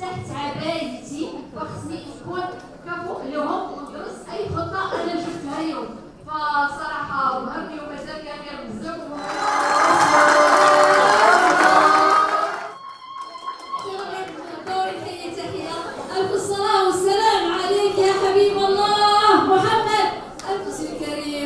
تحت عبايتي وخصني نكون كفؤ لهم وندرس اي خطه انا جبتها اليوم. فصراحه وهمي ومازال كبير بزاف. ألف الصلاة والسلام عليك يا حبيب الله محمد. ألف سي الكريم.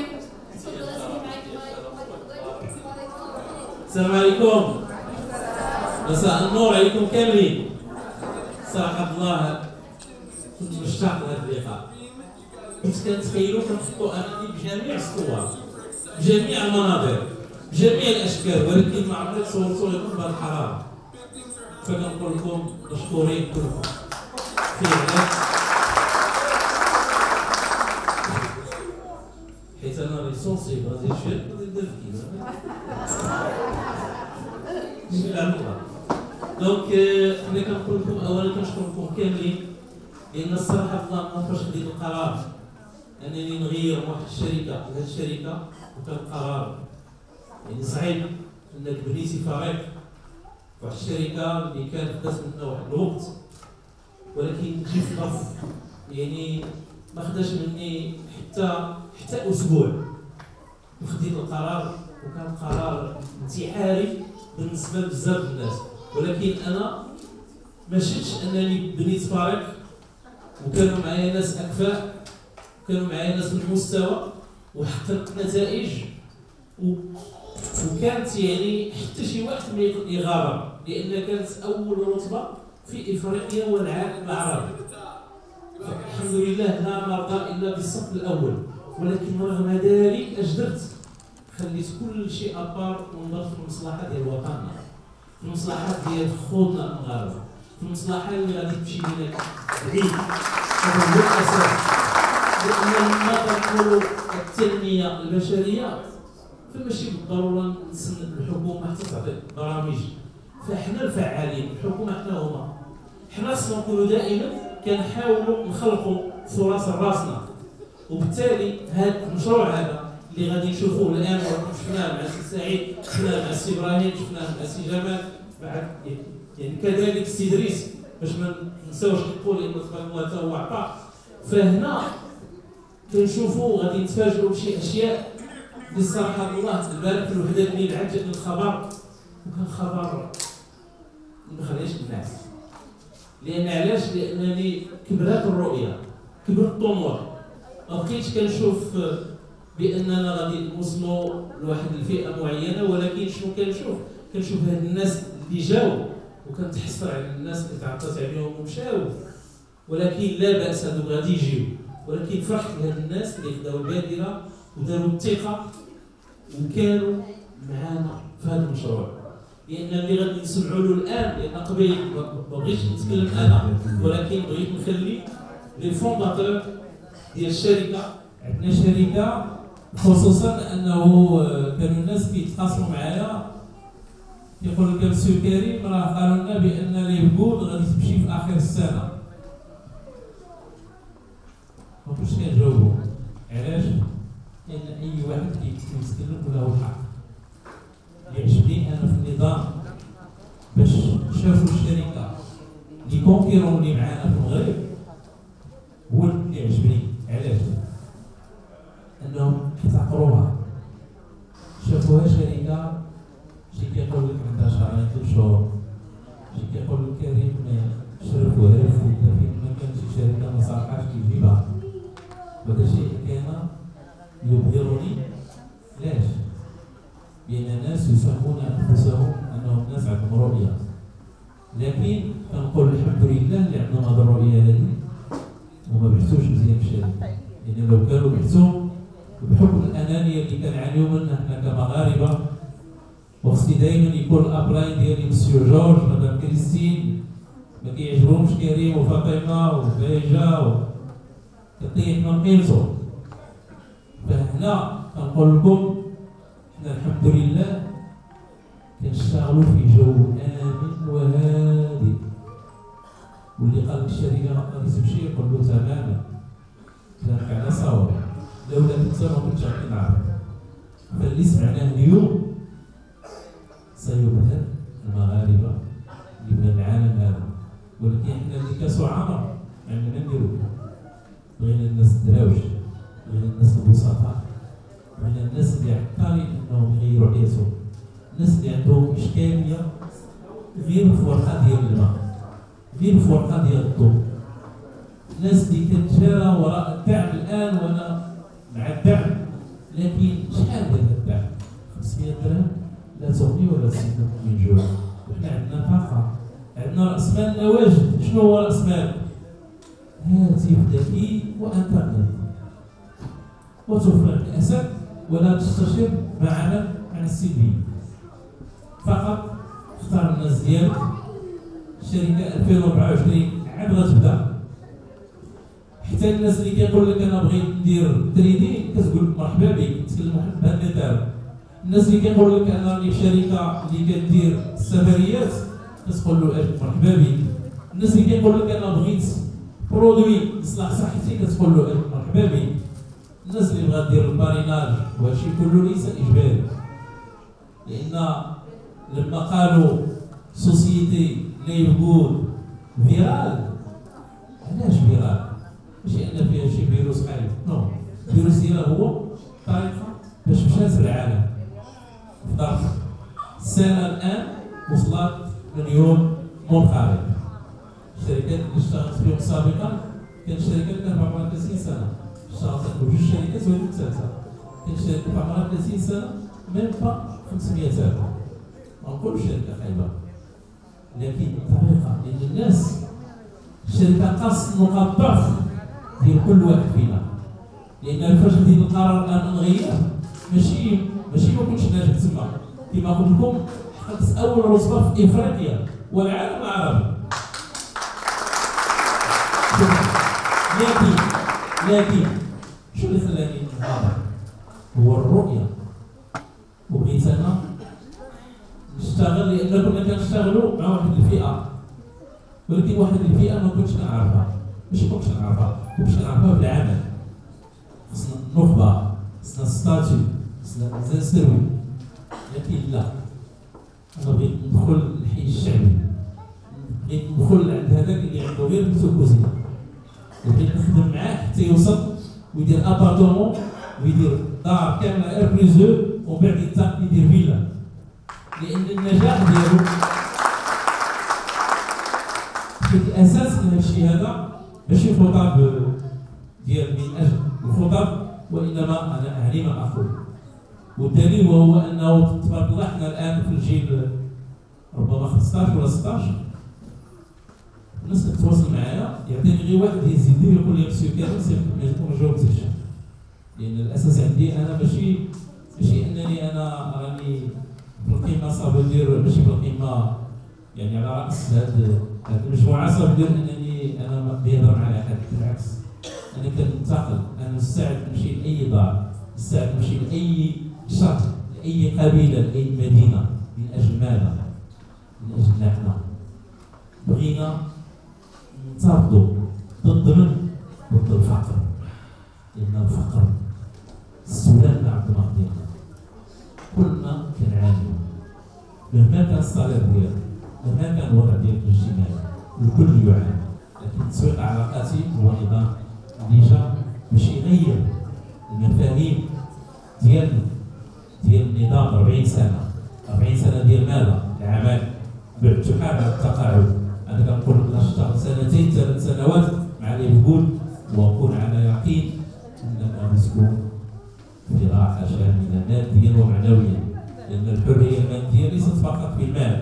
السلام عليكم. مساء النور عليكم كاملين. صراحة الله كنت مشتاق لهذا اللقاء. كنت كنتخيلو كنحطو أغاني بجميع الصور، بجميع المناظر، بجميع الأشكال، ولكن ما عمري تصورتو لكم بهذه الحرارة. فكنقول لكم مشكورين كلكم. فعلا حيت أنا راني سونسيبل غادي نجي نبدا نبكي. بسم الله الرحمن الرحيم. دونك ملي كنقول لكم اولا كنشكركم كاملين، لان الصراحه الله ما فاش خديت القرار انني نغير واحد الشركه لهاد الشركه، وكان قرار يعني صعيب انك بنيتي فريق واحد الشركه اللي كانت خدات منا واحد الوقت، ولكن تجي في ظرف يعني ما خداش مني حتى اسبوع وخديت القرار، وكان قرار انتحاري بالنسبه لبزاف الناس. ولكن انا ما شفتش انني بنيت فريق وكانوا معايا ناس اكفاء، وكانوا معايا ناس بالمستوى، وحققت نتائج وكانت يعني حتى شي واحد ما يغامر، لان كانت اول رتبه في افريقيا والعالم العربي. الحمد لله لا نرضى الا بالصف الاول، ولكن رغم ذلك اجدرت خليت كل شيء ابار ونظرت في المصلحه ديال وطننا، في المصلحات ديال خوتنا المغاربه، في المصلحه اللي غادي تمشي بينا بعيد. هذا هو الاساس، لان لما كنقولوا التنميه البشريه فماشي بالضروره نسند الحكومه حتى تعطي برامج، فاحنا الفعالين، الحكومه حنا هما. حنا خصنا نقولوا دائما كنحاولوا نخلقوا فرص لراسنا، وبالتالي هذا المشروع هذا اللي غادي نشوفوه الان شفناه مع السي سعيد، شفناه مع السي ابراهيم، شفناه مع السي جمال، يعني كذلك السي ادريس، باش ما نساوش نقول انه تبارك الله هو عطاء. فهنا كنشوفوا غادي نتفاجئوا بشي اشياء اللي صراحه الله البارح في الوحده اللي عجبني الخبر، وكان خبر ما خليش الناس. لان علاش؟ لانني كبرات الرؤيه، كبر الطموح، ما بقيتش كنشوف باننا غادي نوصلوا لواحد الفئه معينه، ولكن شنو كنشوف هاد الناس اللي جاوا، وكنتحسر على الناس اللي تعطات عليهم ومشاو، ولكن لا باس هادو غادي يجيو. ولكن فرحت لهاد الناس اللي خداو البادره وداروا الثقه وكانوا معانا في هذا المشروع. لان اللي غادي نسمعوا له الان، لان قبل ما بغيتش نتكلم انا، ولكن بغيت نخلي لي فونداتور ديال الشركه. عندنا شركه خصوصا انه كانوا الناس كيتخاصموا معايا كيقول لك مسيو كريم راه قالوا لنا بان لي بكود غادي تمشي في اخر السنه. ما كنتش كنجاوبهم، علاش؟ لان اي واحد كيتكلم وله الحق. اللي عجبني انا في النظام باش شافوا الشركه لي كونكيرون اللي معانا في المغرب، هو اللي عجبني. علاش؟ انهم احتقروها، شافوها شركه شي كيقول لك عندها شهرين 3 شهور، شي كيقول لك كريم شرف وهرف، لكن ما كانش شي شركه ما صالحاش كيجيبها. وهذا الشيء كان يبهرني. علاش؟ لان الناس يسمون انفسهم انهم ناس عندهم رؤيه، لكن كنقول الحمد لله اللي عندهم هذه الرؤيه هذه وما بحثوش مزيان في الشركه. لان لو كانوا بحثوا بحكم الانانيه اللي كنعانيو منها حنا كمغاربه، وخصني دائما يكون الابلاين ديالي مسيو جورج مدام كريستين، ما كيعجبهمش كريم وفاطمه وفايجه كطيح من قيمتو. فهنا كنقول لكم حنا الحمد لله كنشتغلوا في جو امن وهادئ، واللي قال الشركه غادي تمشي يقول له تماما كلامك على صواب، لولا كنت ما كنتش غادي نعرف. فاللي سمعناه اليوم سيبهر المغاربه اللي من العالم هذا، ولكن حنا اللي كاسو عامر عندنا نديرو بغينا الناس الدراوش، بغينا الناس البسطاء، بغينا الناس اللي عطالين انهم يغيروا حياتهم، الناس اللي عندهم اشكاليه غير في ورقه ديال الماء، غير في ورقه ديال الضوء، الناس اللي كتجارى وراء الدعم الان وانا مع الدعم، لكن شحال ديال الدعم؟ 500 درهم لا تغني ولا تسدد من جوع، وحنا عندنا طاقه، عندنا راس مالنا واجد. شنو هو راس مال؟ هاتف ذكي وانترنت، وتفرغ الاسد ولا تستشير معنا عن السلبي، فقط اختار الناس ديالك. الشركه 2024 عاد غتبدا، حتى الناس اللي كيقول لك انا بغيت ندير تريدين كتقول مرحبا بك، تكلم واحد بهذا المثال. الناس اللي كيقول لك انا راني في شركه اللي كدير السفريات كتقول له مرحبا بك. الناس اللي كيقول لك انا بغيت برودوي يصلح صحتي كتقول له مرحبا بك. الناس اللي بغات دير الباريناج وهادشي كله ليس اجباري، لان لما قالوا سوسيتي ليبود فيرال، علاش فيرال؟ ماشي ان فيها شي فيروس خايب، نو، الفيروس ديالها هو طريقه باش مشات في العالم في ظرف سنه الان وصلت مليون منخرط. الشركات اللي اشتغلت فيهم سابقا كانت شركات كانت عمرها 30 سنه، اشتغلت بجوج شركات وهذيك ثالثه، كانت شركه عمرها 30 سنه ميم با 500,000. ما نقولوش شركه خايبه، لكن الطريقه لان الناس الشركه خاص نقاط ضعف ديال كل واحد فينا، لان فاش غادي القرار الان نغير ماشي ما كنتش ناجح تما، كما قلت لكم حققت اول رتبه في افريقيا والعالم العربي. لكن شو اللي خلاني نهضر؟ هو الرؤيه، وبغيت انا نشتغل، لان كنا كنشتغلوا مع واحد الفئه، ولكن واحد الفئه ما كنتش كنعرفها، ماشي كنتش كنعرفها، كنتش كنعرفها بالعمل. خصنا النخبه، خصنا ستاتيو، خصنا مزال سروي، لكن لا، انا بغيت ندخل الحي الشعبي، بغيت ندخل عند هذاك اللي عنده غير الكوزينه، وبغيت نخدم معاه حتى يوصل ويدير ابارتومون ويدير دار كامله ار بليس 2 ومن بعد ينتقل يدير فيلا، لان النجاح ديالو في الاساس من هادشي هذا ماشي خطاب ديال من اجل الخطاب، وانما انا اعني ما اقول. والدليل وهو انه تبارك الله حنا الان في الجيل ربما 15 ولا 16، الناس كتواصل معايا يعطيني غير واحد يزيد يقول لي مسيو كذا ما جاوبتش، لان الاساس عندي انا ماشي انني انا راني بالقمه صافي ندير، ماشي بالقمه يعني على راس هذه المجموعه صافي ندير انني انا ما بيهضر معايا حد، بالعكس انا كنتقل، انا مستعد نمشي لاي دار، مستعد نمشي لاي شهر، لاي قبيله، لاي مدينه، من اجل ماذا؟ من اجلنا حنا بغينا ننتفضوا ضد من؟ ضد الفقر، لان الفقر السلام العظمى ديالنا كلنا كنعانيو، مهما كان الصالير ديالك، مهما كان الوضع ديالك الاجتماعي، الكل يعاني، لكن تسويق العلاقاتي هو نظام اللي جا باش يغير المفاهيم ديال النظام. 40 سنه ديال ماذا؟ العمل باعتقاد على التقاعد. انا كنقول لك نشتغل 2 3 سنوات مع اليهود واكون على يقين انك غتكون في راحه شامله ماديا ومعنويا، لان الحريه الماديه ليست فقط في المال،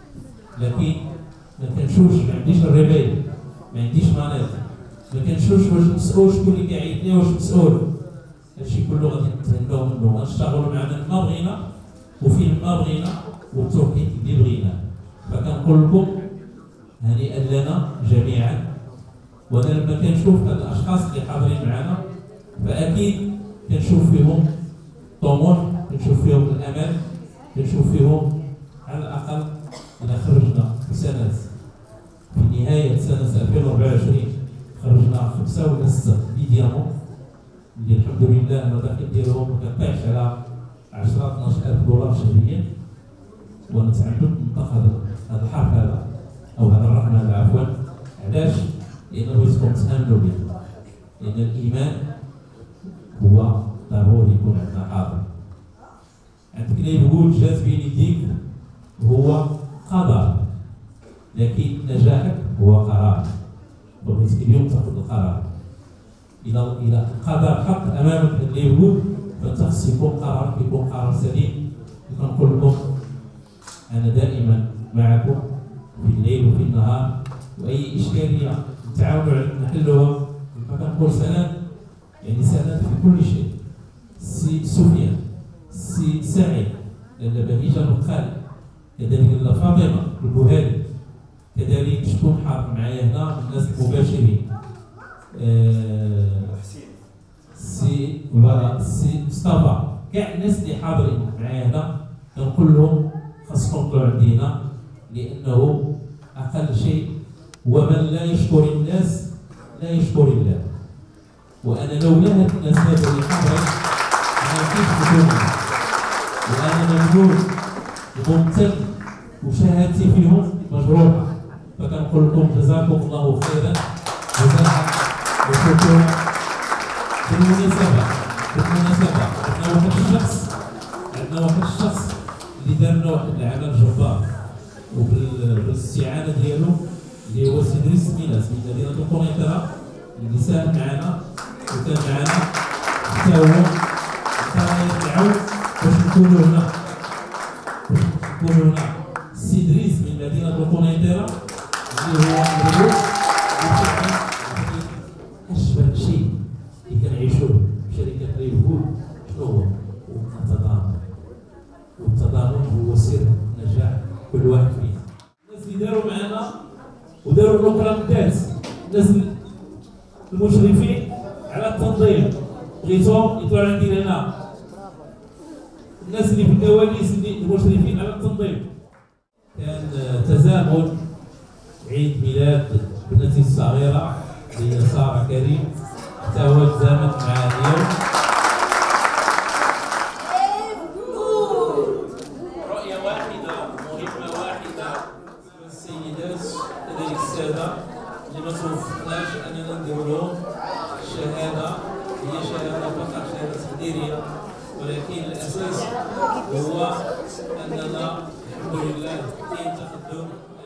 لكن ما كنشوفش، ما عنديش الرباية، ما عنديش مناط، ما كنشوفش واش مسؤول، شكون اللي كيعيط لي واش مسؤول. هادشي كله غادي نتهلاو منه، غنشتغلوا مع من ما بغينا وفين ما بغينا والتوقيت اللي بغينا. فكنقول لكم هنيئا لنا جميعا. وانا لما كنشوف هاد الاشخاص اللي حاضرين معنا فاكيد كنشوف فيهم طموح، كنشوف فيهم الامل، كنشوف فيهم على الاقل اذا خرجنا بسنه في نهايه سنه 2024 خرجنا 5 ولا 6 ديامون اللي الحمد لله المداخل ديالهم ما كتطيحش على 10 12,000 دولار شهريا. ونتعمد نطلق هذا الحرف هذا او هذا الرقم هذا عفوا لأن بغيتكم تآمنوا به، لأن الإيمان هو ضروري يكون عندنا حاضر. عندك اللي يقول جات بين يديك هو قدر، لكن نجاحك هو قرار. بغيتك اليوم تاخذ القرار. إذا القدر حط أمامك اللي يقول فأنت خصك يكون قرارك يكون قرار سليم. كنقول لكم أنا دائما معكم في الليل وفي النهار، وأي إشكالية نتعاونوا على نحلوها. فكنقول سند، يعني سند في كل شيء. السي سفيان، السي سعيد، لأن بهيجة القارئ، كذلك فاطمة البهالي، كذلك شكون حاضر معايا هنا من الناس المباشرين، السي مصطفى، كاع الناس اللي حاضرين معايا هنا كنقول لهم خاصكم تطلعوا عندنا، لأنه أقل شيء هو من لا يشكر الناس لا يشكر الله. وأنا لولا هاد الناس هادو اللي حاضرين ما كنتش نكون، وأنا ممنون وممتن وشهادتي فيهم مجروحة. فكنقول لكم جزاكم الله خيرا جزاء وشكرا. بالمناسبة عندنا واحد الشخص اللي دار لنا واحد العمل جبار، وبالاستعانة ديالو اللي هو سي إدريس ميناس من مدينة القنيطرة، اللي ساهم معنا وكان معنا حتى هو يدعو باش نكونوا هنا سي إدريس من مدينة القنيطرة اللي هو مدير أشبه شيء اللي كنعيشوه في شركة ليفربول. شنو هو؟ والتضامن هو سر نجاح كل واحد فينا. الناس اللي داروا معنا وداروا البروغرامات، الناس المشرفين على التنظيم بغيتهم يطلعوا عندي هنا، الناس اللي في الكواليس اللي المشرفين على التنظيم. كان تزامن عيد ميلاد بنتي الصغيرة اللي هي سارة كريم، حتى هو تزامن مع اليوم. رؤية واحدة، مهمة واحدة للسيدات كذلك السادة اللي ما توفقناش أننا نديرو لهم الشهادة، هي شهادة فقط شهادة تقديرية، ولكن الأساس هو أننا الحمد لله كاين تقدم